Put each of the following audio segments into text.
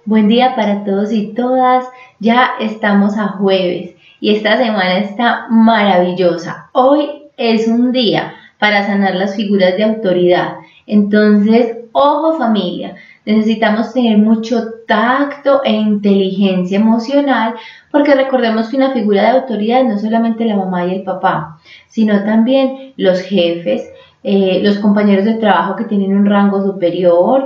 Buen día para todos y todas. Ya estamos a jueves y esta semana está maravillosa. Hoy es un día para sanar las figuras de autoridad. Entonces, ojo familia, necesitamos tener mucho tacto e inteligencia emocional porque recordemos que una figura de autoridad no es solamente la mamá y el papá, sino también los jefes, los compañeros de trabajo que tienen un rango superior,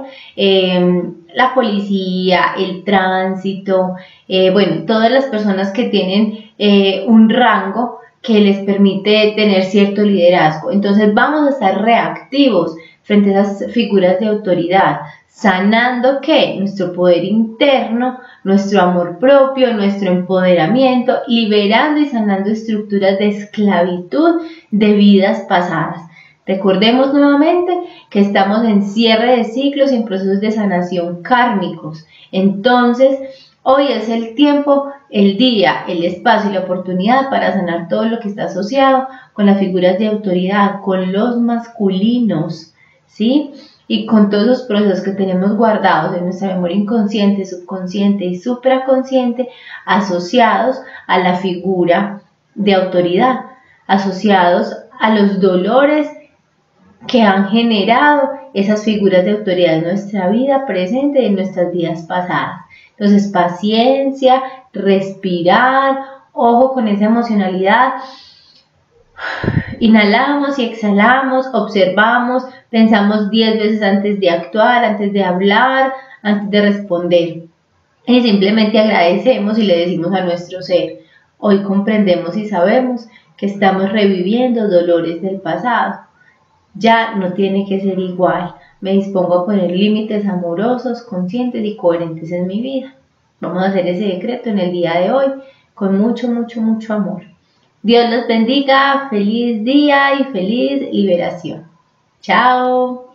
la policía, el tránsito, bueno, todas las personas que tienen un rango que les permite tener cierto liderazgo. Entonces vamos a estar reactivos frente a esas figuras de autoridad, sanando ¿qué? Nuestro poder interno, nuestro amor propio, nuestro empoderamiento, liberando y sanando estructuras de esclavitud de vidas pasadas. Recordemos nuevamente que estamos en cierre de ciclos y en procesos de sanación kármicos. Entonces, hoy es el tiempo, el día, el espacio y la oportunidad para sanar todo lo que está asociado con las figuras de autoridad, con los masculinos, ¿sí? Y con todos los procesos que tenemos guardados en nuestra memoria inconsciente, subconsciente y supraconsciente asociados a la figura de autoridad, asociados a los dolores que han generado esas figuras de autoridad en nuestra vida presente y en nuestras vidas pasadas. Entonces, paciencia, respirar, ojo con esa emocionalidad. Inhalamos y exhalamos, observamos, pensamos 10 veces antes de actuar, antes de hablar, antes de responder. Y simplemente agradecemos y le decimos a nuestro ser, hoy comprendemos y sabemos que estamos reviviendo dolores del pasado. Ya no tiene que ser igual. Me dispongo a poner límites amorosos, conscientes y coherentes en mi vida. Vamos a hacer ese decreto en el día de hoy con mucho, mucho, mucho amor. Dios los bendiga. Feliz día y feliz liberación. Chao.